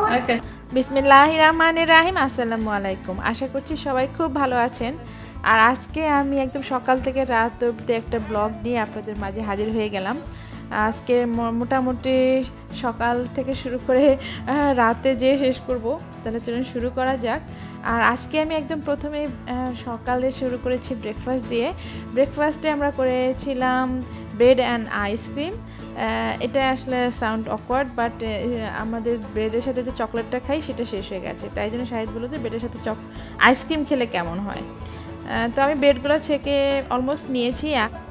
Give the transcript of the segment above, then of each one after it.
ওকে বিসমিল্লাহির রহমানির রহিম আসসালামু আলাইকুম আশা করছি সবাই খুব ভালো আছেন আর আজকে আমি একদম সকাল থেকে রাত অবধি একটা ব্লগ নিয়ে আপনাদের মাঝে হাজির হয়ে গেলাম আজকে মোটামুটি সকাল থেকে শুরু করে রাতে যে শেষ করব তাহলে চলুন শুরু করা যাক আর আজকে আমি একদম প্রথমে সকালে শুরু করেছি ব্রেকফাস্ট দিয়ে ব্রেকফাস্টে আমরা করেছিলাম ব্রেড অ্যান্ড আইসক্রিম এটা আসলে সাউন্ড অকওয়ার্ড বাট আমাদের ব্রেডের সাথে যে চকলেটটা খাই সেটা শেষ হয়ে গেছে তাই জন্য শাহিদ বলল যে ব্রেডের সাথে আইসক্রিম খেলে কেমন হয় তো আমি ব্রেডগুলো ছেঁকে অলমোস্ট নিয়েছি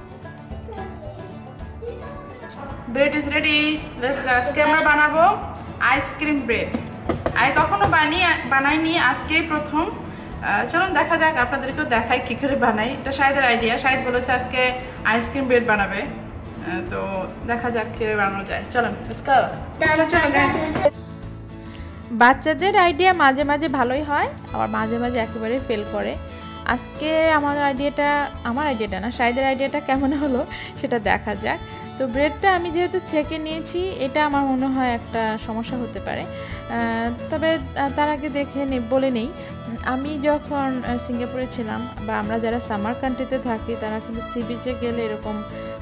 ব্রেড ইজ রেডি আজকে আমরা বানাবো আইসক্রিম ব্রেড আমি কখনো বানাইনি আজকেই প্রথম চলুন দেখা যাক আপনাদেরকেও দেখাই কী করে বানাই এটা শাহিদের আইডিয়া শাহিদ বলেছে আজকে আইসক্রিম ব্রেড বানাবে তো দেখা যাক কীভাবে বানানো যায় চলুন বাচ্চাদের আইডিয়া মাঝে মাঝে ভালোই হয় আবার মাঝে মাঝে একেবারে ফেল করে আজকে আমার আইডিয়াটা না শাহিদের আইডিয়াটা কেমন হলো সেটা দেখা যাক তো ব্রেডটা আমি যেহেতু ছেঁকে নিয়েছি এটা আমার মনে হয় একটা সমস্যা হতে পারে তবে তার আগে বলে নেই আমি যখন সিঙ্গাপুরে ছিলাম বা আমরা যারা সামার কান্ট্রিতে থাকি তারা কিন্তু সি বিচে গেলে এরকম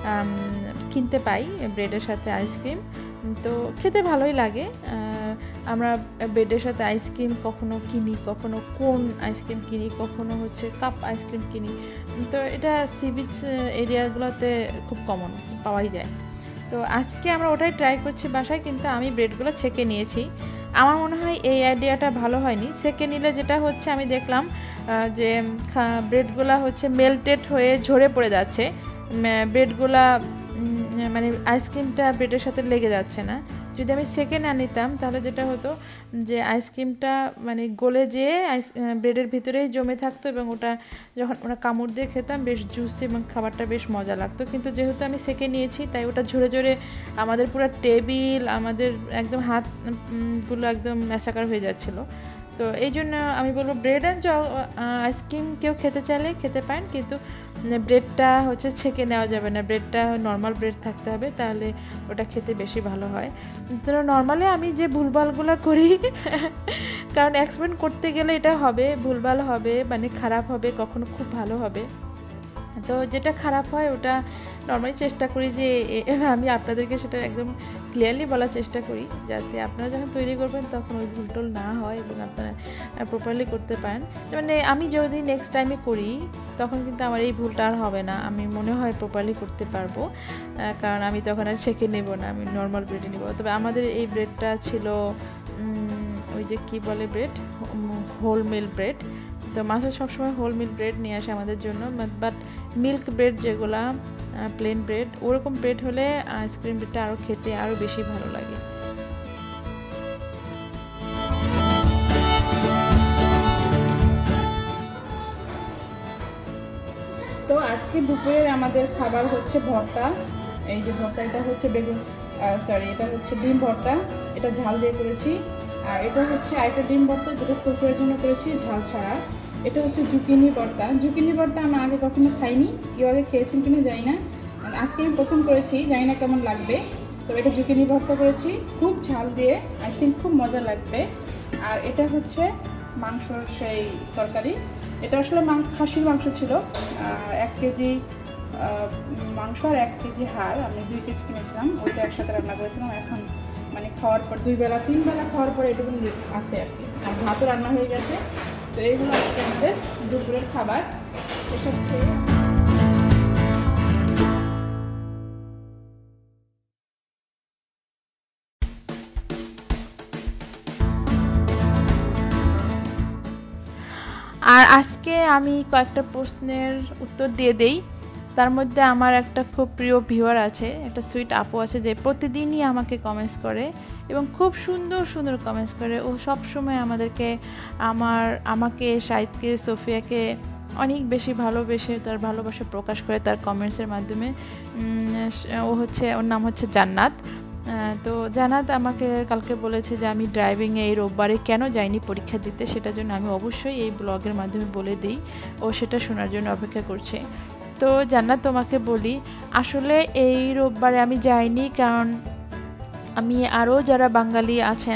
কিনতে পাই ব্রেডের সাথে আইসক্রিম তো খেতে ভালোই লাগে আমরা ব্রেডের সাথে আইসক্রিম কখনো কিনি কখনো কোন আইসক্রিম কিনি কখনো হচ্ছে কাপ আইসক্রিম কিনি তো এটা সি বিচ এরিয়াগুলোতে খুব কমন পাওয়াই যায় তো আজকে আমরা ওটাই ট্রাই করছি বাসায় কিন্তু আমি ব্রেডগুলো ছেঁকে নিয়েছি আমার মনে হয় এই আইডিয়াটা ভালো হয়নি ছেঁকে নিলে যেটা হচ্ছে আমি দেখলাম যে ব্রেডগুলো হচ্ছে মেল্টেড হয়ে ঝরে পড়ে যাচ্ছে ব্রেডগুলা মানে আইসক্রিমটা ব্রেডের সাথে লেগে যাচ্ছে না যদি আমি ছেঁকে না নিতাম তাহলে যেটা হতো যে আইসক্রিমটা মানে গলে যেয়ে ব্রেডের ভিতরেই জমে থাকতো এবং ওটা যখন ওরা কামড় দিয়ে খেতাম বেশ জুসি এবং খাবারটা বেশ মজা লাগতো কিন্তু যেহেতু আমি ছেঁকে নিয়েছি তাই ওটা ঝরে ঝরে আমাদের পুরো টেবিল আমাদের একদম হাতগুলো একদম ম্যাসাকার হয়ে যাচ্ছিলো তো এই জন্য আমি বলবো ব্রেড অ্যান্ড আইসক্রিম কেউ খেতে চাইলে খেতে পারেন কিন্তু ব্রেডটা হচ্ছে ছেঁকে নেওয়া যাবে না ব্রেডটা নর্মাল ব্রেড থাকতে হবে তাহলে ওটা খেতে বেশি ভালো হয় তো নর্মালি আমি যে ভুলভালগুলো করি কারণ এক্সপেরিমেন্ট করতে গেলে এটা হবে ভুলভাল হবে মানে খারাপ হবে কখনো খুব ভালো হবে তো যেটা খারাপ হয় ওটা নর্মালি চেষ্টা করি যে আমি আপনাদেরকে সেটা একদম ক্লিয়ারলি বলার চেষ্টা করি যাতে আপনারা যখন তৈরি করবেন তখন ওই ভুলটোল না হয় এবং আপনারা প্রপারলি করতে পারেন মানে আমি যদি নেক্সট টাইমে করি তখন কিন্তু আমার এই ভুলটা আর হবে না আমি মনে হয় প্রপারলি করতে পারবো কারণ আমি তখন আর ছেঁকে নেব না আমি নর্মাল ব্রেডে নেব তবে আমাদের এই ব্রেডটা ছিল ওই যে কি বলে ব্রেড হোল মিল ব্রেড তো মাসে সবসময় হোল মিল ব্রেড নিয়ে আসে আমাদের জন্য বাট মিল্ক ব্রেড যেগুলা প্লেন ব্রেড ওরকম ব্রেড হলে আইসক্রিম ব্রেডটা আরও খেতে আরও বেশি ভালো লাগে তো আজকে দুপুরের আমাদের খাবার হচ্ছে ভর্তা এই যে ভর্তা এটা হচ্ছে এটা হচ্ছে ডিম ভর্তা এটা ঝাল দিয়ে করেছি আর এটা হচ্ছে আরেকটা ডিম ভর্তা যেটা সোফের জন্য করেছি ঝাল ছাড়া এটা হচ্ছে জুকিনি ভর্তা আমি আগে কখনো খাইনি কেউ আগে খেয়েছেন কিনা জানি না আজকে আমি প্রথম করেছি জানি না কেমন লাগবে তো এটা জুকিনি ভর্তা করেছি খুব ঝাল দিয়ে আই থিঙ্ক খুব মজা লাগবে আর এটা হচ্ছে মাংসর সেই তরকারি এটা আসলে খাসির মাংস ছিল 1 কেজি মাংস আর 1 কেজি হাড় আমি 2 কেজি কিনেছিলাম ওইটা একসাথে রান্না করেছিলাম এখন মানে খাওয়ার পর 2 বেলা 3 বেলা খাওয়ার পর এটুকু আছে আর কি আর ভাতও রান্না হয়ে গেছে তো এইগুলো আজকে আমাদের দুপুরের খাবার এসব খেয়ে আর আজকে আমি কয়েকটা প্রশ্নের উত্তর দিয়ে দেই তার মধ্যে আমার একটা খুব প্রিয় ভিউয়ার আছে একটা সুইট আপু আছে যে প্রতিদিনই আমাকে কমেন্টস করে এবং খুব সুন্দর সুন্দর কমেন্টস করে ও সব সময় আমাকে শাহিদকে সোফিয়াকে অনেক বেশি ভালোবেসে তার ভালোবাসা প্রকাশ করে তার কমেন্টসের মাধ্যমে ওর নাম হচ্ছে জান্নাত তো জান্নাত আমাকে কালকে বলেছে যে আমি ড্রাইভিংয়ে এই রোববারে কেন যাইনি পরীক্ষা দিতে সেটার জন্য আমি অবশ্যই এই ব্লগের মাধ্যমে বলে দিই ও সেটা শোনার জন্য অপেক্ষা করছে তো জান্নাত তোমাকে বলি আসলে এই রোববারে আমি যাইনি কারণ আমি আরও যারা বাঙালি আছেন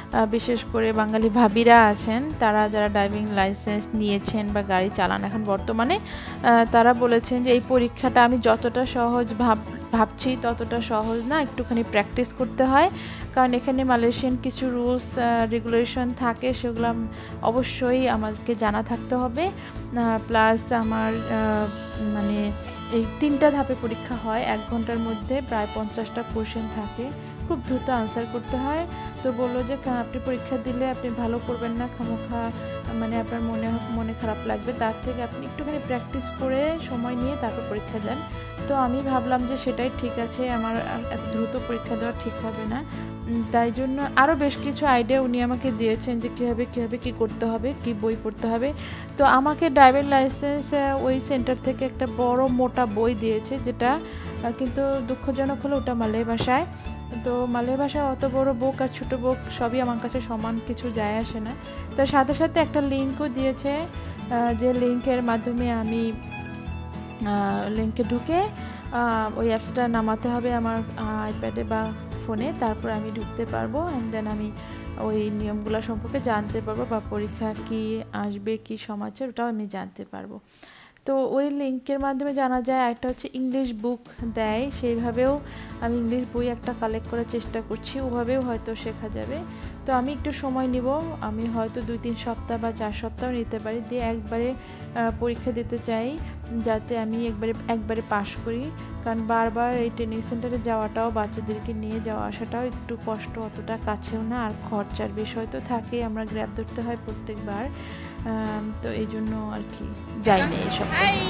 বিশেষ করে বাঙালি ভাবিরা আছেন, তারা যারা ড্রাইভিং লাইসেন্স নিয়েছেন বা গাড়ি চালান এখন বর্তমানে, তারা বলেছেন যে এই পরীক্ষাটা আমি যতটা সহজ ভাবছি ততটা সহজ না, একটুখানি প্র্যাকটিস করতে হয়। কারণ এখানে মালয়েশিয়ান কিছু রুলস রেগুলেশন থাকে, সেগুলো অবশ্যই আমাদেরকে জানা থাকতে হবে। প্লাস আমার মানে এই 3টা ধাপে পরীক্ষা হয়, 1 ঘন্টার মধ্যে প্রায় 50টা কোশ্চেন থাকে, খুব দ্রুত আনসার করতে হয়। তো বললো যে আপনি পরীক্ষা দিলে আপনি ভালো করবেন না, খামোখা মানে আপনার মনে খারাপ লাগবে, তার থেকে আপনি একটুখানি প্র্যাকটিস করে সময় নিয়ে তারপর পরীক্ষা দেন। তো আমি ভাবলাম যে সেটাই ঠিক আছে, আমার এত দ্রুত পরীক্ষা দেওয়া ঠিক হবে না। তাই জন্য আরও বেশ কিছু আইডিয়া উনি আমাকে দিয়েছেন যে কীভাবে কী করতে হবে, কি বই পড়তে হবে। তো আমাকে ড্রাইভিং লাইসেন্স ওই সেন্টার থেকে একটা বড় মোটা বই দিয়েছে, যেটা কিন্তু দুঃখজনক হলো ওটা মালয় ভাষায়। তো মালয় ভাষায় অত বড় বুক আর ছোটো বুক সবই আমার কাছে সমান, কিছু যায় আসে না। তো সাথে সাথে একটা লিঙ্কও দিয়েছে, যে লিঙ্কের মাধ্যমে আমি লিঙ্কে ঢুকে ওই অ্যাপসটা নামাতে হবে আমার আইপ্যাডে বা ফোনে, তারপর আমি ঢুকতে পারবো। অ্যান্ড দেন আমি ওই নিয়মগুলো সম্পর্কে জানতে পারবো, বা পরীক্ষা কি আসবে, কি সমাচার, ওটাও আমি জানতে পারবো। তো ওই লিঙ্কের মাধ্যমে জানা যায়। একটা হচ্ছে ইংলিশ বুক দেয়, সেইভাবেও আমি ইংলিশ বই একটা কালেক্ট করার চেষ্টা করছি, ওভাবেও হয়তো শেখা যাবে। তো আমি একটু সময় নিব, আমি হয়তো 2-3 সপ্তাহ বা 4 সপ্তাহ নিতে পারি, দিয়ে একবারে পরীক্ষা দিতে চাই, যাতে আমি একবারে পাশ করি। কারণ বারবার এই ট্রেনিং সেন্টারে যাওয়াটাও, বাচ্চাদেরকে নিয়ে যাওয়া আসাটাও একটু কষ্ট, অতটা কাছেও না, আর খরচার বিষয় তো থাকেই, আমরা গ্র্যাব ধরতে হয় প্রত্যেকবার। তো এই জন্য আর কি যাইনি এইসব।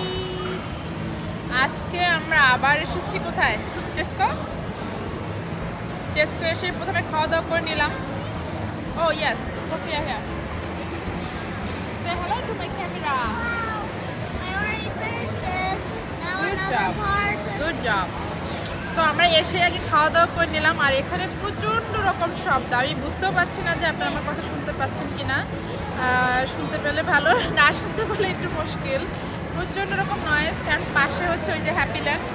আজকে আমরা আবার এসেছি কোথায়, টেস্কো এসে প্রথমে খাওয়া দাওয়া করে নিলাম। Oh yes, Sophia here, say hello to my camera. Good job. তো আমরা এসে আগে খাওয়া দাওয়া করে নিলাম, আর এখানে প্রচণ্ড রকম শব্দ, আমি বুঝতেও পারছি না যে আপনারা আমার কথা শুনতে পাচ্ছেন কি না। শুনতে পেলে ভালো, না শুনতে পেলে একটু মুশকিল। প্রচণ্ড রকম নয়েজ, কারণ পাশে হচ্ছে ওই যে হ্যাপিল্যান্ড,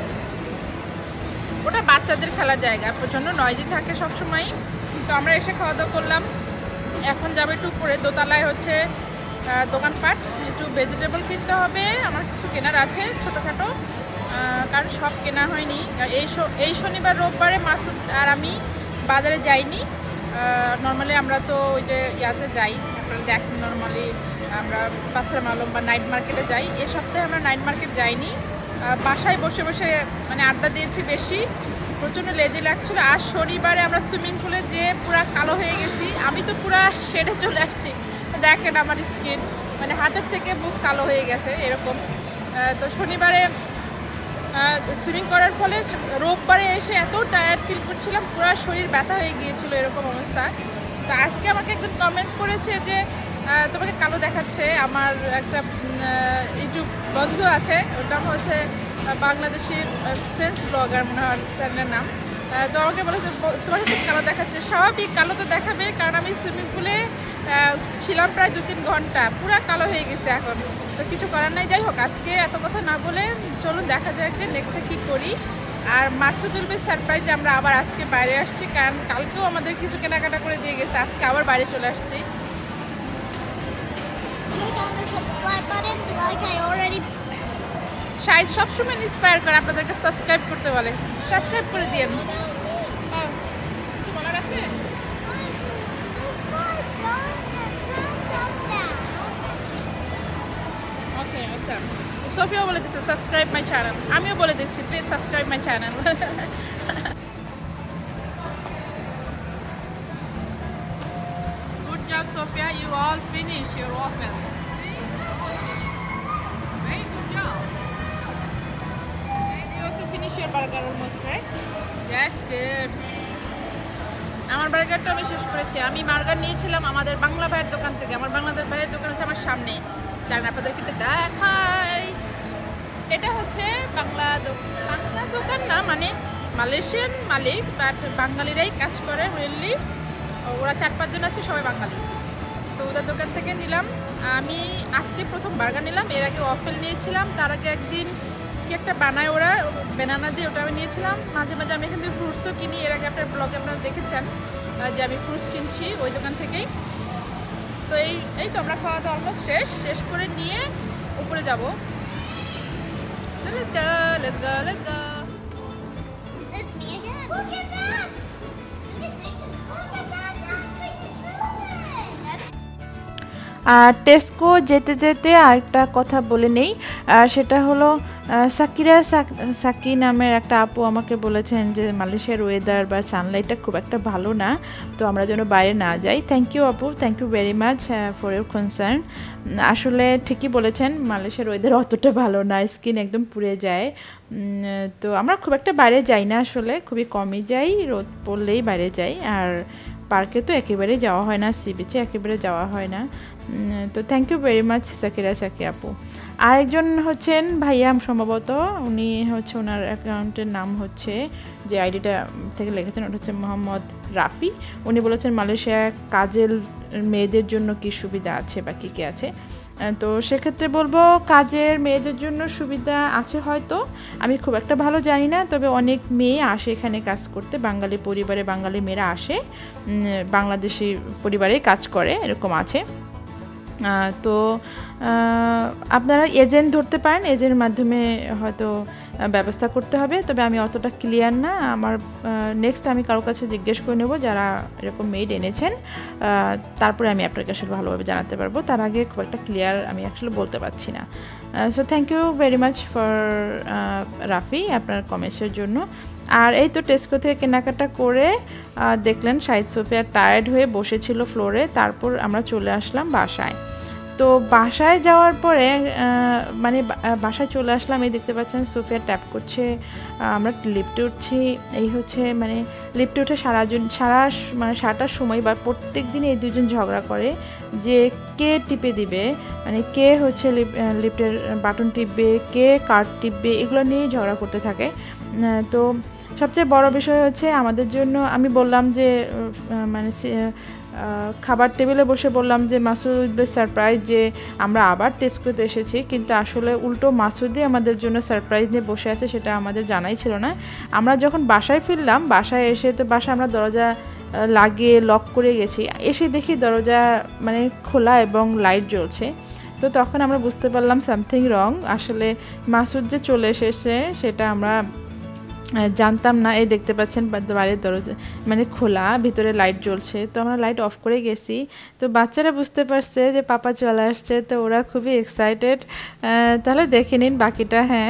ওটা বাচ্চাদের খেলার জায়গা, প্রচণ্ড নয়েজি থাকে সবসময়। তো আমরা এসে খাওয়া দাওয়া করলাম, এখন যাবে একটু উপরে, দোতলায় হচ্ছে দোকানপাট, একটু ভেজিটেবল কিনতে হবে, আমার কিছু কেনার আছে ছোটোখাটো, কারণ সব কেনা হয়নি। এই শনিবার রোববারে মাসুদ আর আমি বাজারে যাইনি। নর্মালি আমরা তো ওই যে ইয়াতে যাই, আপনারা দেখেন নর্মালি আমরা পাসরা মালম বা নাইট মার্কেটে যাই। এই সপ্তাহে আমরা নাইট মার্কেট যাইনি, বাসায় বসে বসে মানে আড্ডা দিয়েছি বেশি, প্রচণ্ড লেজি লাগছিলো। আর শনিবারে আমরা সুইমিং পুলে যেয়ে পুরা কালো হয়ে গেছি, আমি তো পুরা শেডে চলে আসছি, দেখেন আমার স্কিন মানে হাতের থেকে মুখ কালো হয়ে গেছে এরকম। তো শনিবারে সুইমিং করার ফলে রোববারে এসে এত টায়ার্ড ফিল করছিলাম, পুরো শরীর ব্যথা হয়ে গিয়েছিল এরকম অবস্থা। তো আজকে আমাকে একজন কমেন্টস করেছে যে তোমাকে কালো দেখাচ্ছে। আমার একটা ইউটিউব বন্ধু আছে, ওর নাম হচ্ছে বাংলাদেশি ফ্রেন্ডস ব্লগার মনে হয় চ্যানেলের নাম। তো আমাকে বলেছে তোমাকে খুব কালো দেখাচ্ছে। স্বাভাবিক, কালো তো দেখাবে, কারণ আমি সুইমিং পুলে ছিলাম প্রায় 2-3 ঘন্টা, পুরো কালো হয়ে গেছে এখন। তো কিছু করার নাই, যাই হোক আজকে এত কথা না বলে চলুন দেখা যাক যে নেক্সটে কী করি। আর মাসুদুল বি সারপ্রাইজ যে আমরা আবার আজকে বাইরে আসছি, কারণ কালকেও আমাদের কিছু কেনাকাটা করে দিয়ে গেছে, আজকে আবার বাইরে চলে আসছি। শায়দ সবসময় ইন্সপায়ার করে, আপনাদেরকে সাবস্ক্রাইব করতে বলে, সাবস্ক্রাইব করে দিয়েন। কিছু বলার আছে? ওকে, আচ্ছা, সোফিয়া বলে দিচ্ছে সাবস্ক্রাইব মাই চ্যানেল, আমিও বলে দিচ্ছি please subscribe my channel. Good job, Sophia. You all finish your waffle. See? Very good job. And you also finish your burger almost, right? Yes, good. আমার বার্গারটা আমি শেষ করেছি। আমি বার্গার নিয়েছিলাম আমাদের বাংলা ভাইয়ের দোকান থেকে। আমার বাংলাদেশ ভাইয়ের দোকান হচ্ছে আমার সামনে, কারণ আপনাদেরকে একটু দেখাই। এটা হচ্ছে বাংলা দোকান না, মানে মালয়েশিয়ান মালিক, বাট বাঙালিরাই কাজ করে মেনলি। ওরা 4-5 জন আছে, সবাই বাঙালি। তো ওদের দোকান থেকে নিলাম। আমি আজকে প্রথম বার্গার নিলাম, এর আগে ওয়াফেল নিয়েছিলাম, তার আগে একদিন কি একটা বানায় ওরা ব্যানানা দিয়ে, ওটা আমি নিয়েছিলাম। মাঝে মাঝে আমি এখান থেকে ফ্রুটসও কিনি, এর আগে আপনার ব্লগে আপনারা দেখেছেন। যে আমি ফ্রুটস কিনছি ওই দোকান থেকেই। তো এই তো আমরা খাওয়া দাওয়া অলমোস্ট শেষ করে নিয়ে উপরে যাব। Let's go, let's go, let's go. It's me again. Look at that! Look at that! That's moving! আর টেস্কো যেতে যেতে আরেকটা কথা বলে নেই, সেটা হলো সাকি নামের একটা আপু আমাকে বলেছেন যে মালয়েশিয়ার ওয়েদার বা সানলাইটটা খুব একটা ভালো না, তো আমরা যেন বাইরে না যাই। থ্যাংক ইউ আপু, thank you very much for your concern. আসলে ঠিকই বলেছেন, মালয়েশিয়ার ওয়েদার অতটা ভালো না, স্কিন একদম পুড়ে যায়। তো আমরা খুব একটা বাইরে যাই না, আসলে খুবই কমই যাই, রোদ পড়লেই বাইরে যাই। আর পার্কে তো একেবারে যাওয়া হয় না, সি বিচে একেবারে যাওয়া হয় না। তো thank you very much Saki আপু। আরেকজন হচ্ছেন ভাইয়া সম্ভবত, উনি হচ্ছে ওনার অ্যাকাউন্টের নাম হচ্ছে, যে আইডিটা থেকে লিখেছেন ওটা হচ্ছে মোহাম্মদ রাফি। উনি বলেছেন মালয়েশিয়া কাজের মেয়েদের জন্য কি সুবিধা আছে বা কী কী আছে। তো সেক্ষেত্রে বলবো কাজের মেয়েদের জন্য সুবিধা আছে হয়তো, আমি খুব একটা ভালো জানি না, তবে অনেক মেয়ে আসে এখানে কাজ করতে, বাঙালি পরিবারে বাঙালি মেয়েরা আসে, বাংলাদেশি পরিবারে কাজ করে, এরকম আছে। তো আপনারা এজেন্ট ধরতে পারেন, এজেন্টের মাধ্যমে হয়তো ব্যবস্থা করতে হবে, তবে আমি অতটা ক্লিয়ার না। আমার নেক্সট আমি কারোর কাছে জিজ্ঞেস করে নেব যারা এরকম মেড এনেছেন, তারপরে আমি আপনার কাছে ভালোভাবে জানাতে পারবো, তার আগে খুব একটা ক্লিয়ার আমি আসলে বলতে পারছি না। So thank you very much for Rafi আপনার কমেন্টসের জন্য। আর এই তো টেস্কো থেকে কেনাকাটা করে দেখলেন শাহিদ সোফিয়া টায়ার্ড হয়ে বসেছিল ফ্লোরে, তারপর আমরা চলে আসলাম বাসায়। তো বাসায় যাওয়ার পরে মানে বাসায় চলে আসলাম, এই দেখতে পাচ্ছেন সোফিয়া ট্যাপ করছে, আমরা লিফটে উঠছি। এই হচ্ছে মানে লিফটে উঠে সারাটার সময় বা প্রত্যেক দিন এই দুজন ঝগড়া করে যে কে টিপে দিবে, মানে কে হচ্ছে লিফটের বাটন টিপবে, কে কার্ড টিপবে, এগুলো নিয়েই ঝগড়া করতে থাকে। তো সবচেয়ে বড় বিষয় হচ্ছে আমাদের জন্য, আমি বললাম যে মানে খাবার টেবিলে বসে বললাম যে মাসুদ সারপ্রাইজ যে আমরা আবার টেস্কোতে এসেছি, কিন্তু আসলে উল্টো মাসুদই আমাদের জন্য সারপ্রাইজ নিয়ে বসে আছে, সেটা আমাদের জানাই ছিল না। আমরা যখন বাসায় ফিরলাম, বাসায় এসে তো বাসায় আমরা দরজা লাগিয়ে লক করে গেছি, এসে দেখি দরজা মানে খোলা এবং লাইট জ্বলছে। তো তখন আমরা বুঝতে পারলাম সামথিং রং, আসলে মাসুদ যে চলে এসেছে সেটা আমরা জানতাম না। এই দেখতে পাচ্ছেন বাইরের দরজা মানে খোলা, ভিতরে লাইট জ্বলছে, তো আমরা লাইট অফ করে গেছি। তো বাচ্চারা বুঝতে পারছে যে পাপা চলে আসছে, তো ওরা খুবই এক্সাইটেড। তাহলে দেখে নিন বাকিটা। হ্যাঁ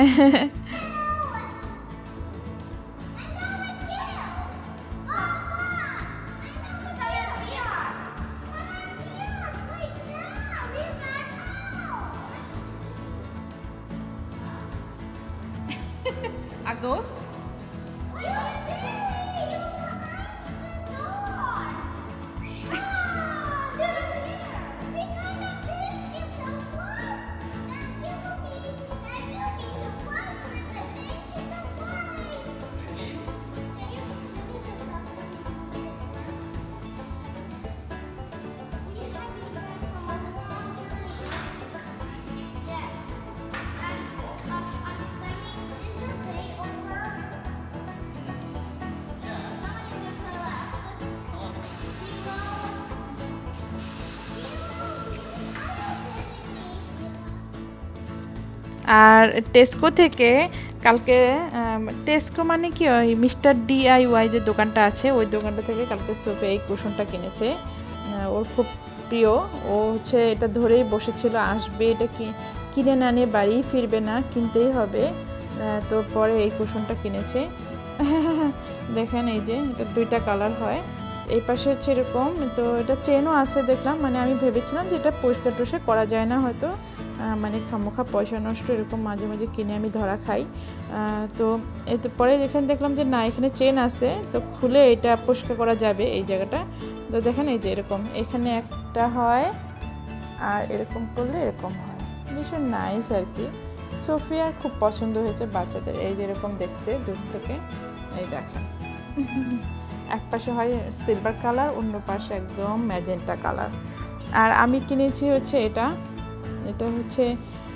A ghost? আর টেস্কো থেকে কালকে, টেস্কো মানে কি ওই মিস্টার DIY যে দোকানটা আছে, ওই দোকানটা থেকে কালকে সোফিয়া এই কুশনটা কিনেছে, ওর খুব প্রিয়। ও হচ্ছে এটা ধরেই বসেছিল আসবে, এটা কিনে না নিয়ে বাড়ি ফিরবে না, কিনতেই হবে। তো পরে এই কুশনটা কিনেছে। দেখেন এই যে এটা দুইটা কালার হয়, এই পাশে হচ্ছে এরকম, তো এটা চেনও আছে দেখলাম, মানে আমি ভেবেছিলাম যে এটা পরিষ্কার টরিষ্কার করা যায় না হয়তো, মানে খামোখা পয়সা নষ্ট এরকম মাঝে মাঝে কিনে আমি ধরা খাই। তো এতে পরে এখানে দেখলাম যে না, এখানে চেন আছে, তো খুলে এটা পরিষ্কার করা যাবে এই জায়গাটা। তো দেখেন এই যে এরকম এখানে একটা হয়, আর এরকম করলে এরকম হয়, ভীষণ নাইস আর কি। সোফিয়ার খুব পছন্দ হয়েছে বাচ্চাদের, এই যে এরকম দেখতে দূর থেকে, এই দেখেন এক পাশে হয় সিলভার কালার, অন্য পাশে একদম ম্যাজেন্টা কালার। আর আমি কিনেছি হচ্ছে এটা হচ্ছে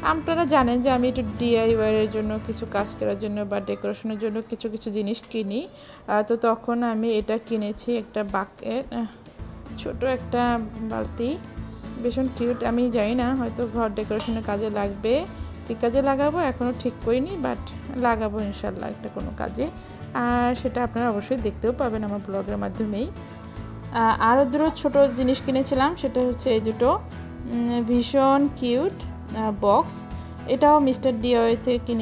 আপনারা জানেন যে আমি একটু DIY এর জন্য কিছু কাজ করার জন্য বা ডেকোরেশনের জন্য কিছু কিছু জিনিস কিনি। তো তখন আমি এটা কিনেছি, একটা বাকেট, ছোট একটা বালতি, ভীষণ কিউট। আমি জানি না, হয়তো ঘর ডেকোরেশনের কাজে লাগবে, কী কাজে লাগাবো এখনও ঠিক করিনি, বাট লাগাবো ইনশাল্লাহ একটা কোনো কাজে। আর সেটা আপনারা অবশ্যই দেখতেও পাবেন আমার ব্লগের মাধ্যমেই। আরও দুটো ছোটো জিনিস কিনেছিলাম, সেটা হচ্ছে এই দুটো ভীষণ কিউট বক্স। এটাও মিস্টার DIY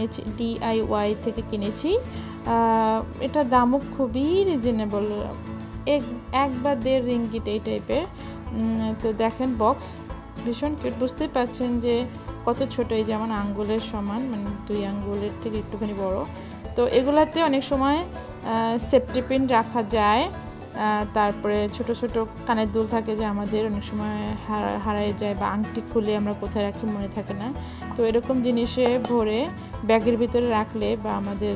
থেকে কিনেছি। এটার দামও খুবই রিজনেবল, 1 বা 1.5 রিঙ্গিট এই টাইপের। তো দেখেন বক্স ভীষণ কিউট, বুঝতেই পারছেন যে কত ছোটো, এই যেমন আঙ্গুলের সমান, মানে 2 আঙ্গুলের থেকে একটুখানি বড়। তো এগুলাতে অনেক সময় সেফটি পিন রাখা যায়, তারপরে ছোট ছোট কানের দুল থাকে যে আমাদের অনেক সময় হারায় যায়, বা আংটি খুলে আমরা কোথায় রাখি মনে থাকে না। তো এরকম জিনিসে ভরে ব্যাগের ভিতরে রাখলে বা আমাদের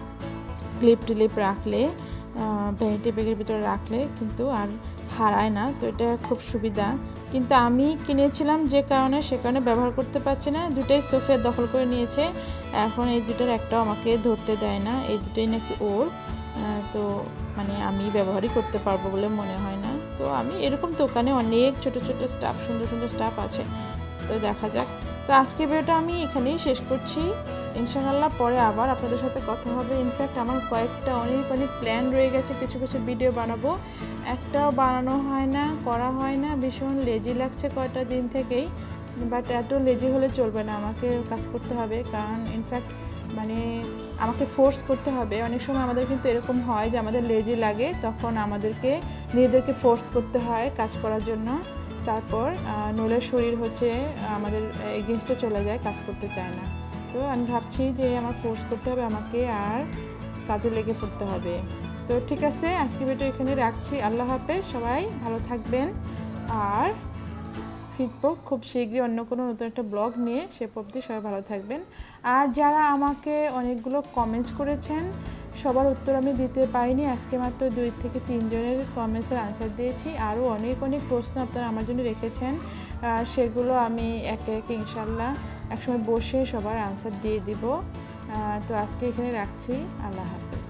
ক্লিপ রাখলে, ভ্যানিটি ব্যাগের ভিতরে রাখলে কিন্তু আর হারায় না। তো এটা খুব সুবিধা। কিন্তু আমি কিনেছিলাম সে কারণে ব্যবহার করতে পারছি না, দুটোই সোফিয়া দখল করে নিয়েছে। এখন এই দুটোর একটাও আমাকে ধরতে দেয় না, এই দুটোই নাকি ওর। তো মানে আমি ব্যবহারই করতে পারবো বলে মনে হয় না। তো আমি এরকম দোকানে অনেক ছোট ছোট স্টাফ, সুন্দর সুন্দর স্টাফ আছে, তো দেখা যাক। তো আজকে ভিডিওটা আমি এখানেই শেষ করছি। ইনশাআল্লাহ পরে আবার আপনাদের সাথে কথা হবে। ইনফ্যাক্ট আমার কয়েকটা অনেক প্ল্যান রয়ে গেছে, কিছু ভিডিও বানাবো, একটাও বানানো হয় না, করা হয় না। ভীষণ লেজি লাগছে কয়টা দিন থেকেই, বাট এত লেজি হলে চলবে না, আমাকে কাজ করতে হবে। কারণ ইনফ্যাক্ট মানে আমাকে ফোর্স করতে হবে। অনেক সময় আমাদের কিন্তু এরকম হয় যে আমাদের লেজি লাগে, তখন আমাদেরকে নিজেদেরকে ফোর্স করতে হয় কাজ করার জন্য। তারপর নইলে শরীর হচ্ছে আমাদের এগেনস্টে চলে যায়, কাজ করতে চায় না। তো আমি ভাবছি যে আমার ফোর্স করতে হবে, আমাকে আর কাজে লেগে পড়তে হবে। তো ঠিক আছে, আজকে ভিডিও এখানে রাখছি। আল্লাহ হাফেজ, সবাই ভালো থাকবেন। আর ফিরবো খুব শীঘ্রই অন্য কোনো নতুন একটা ব্লগ নিয়ে, সে অবধি সবাই ভালো থাকবেন। আর যারা আমাকে অনেকগুলো কমেন্টস করেছেন, সবার উত্তর আমি দিতে পারিনি, আজকে মাত্র 2 থেকে 3 জনের কমেন্টসের আনসার দিয়েছি। আরও অনেক প্রশ্ন আপনারা আমার জন্য রেখেছেন, সেগুলো আমি একে একে ইনশাল্লাহ একসময় বসে সবার আনসার দিয়ে দিব। তো আজকে এখানে রাখছি। আল্লাহ হাফেজ।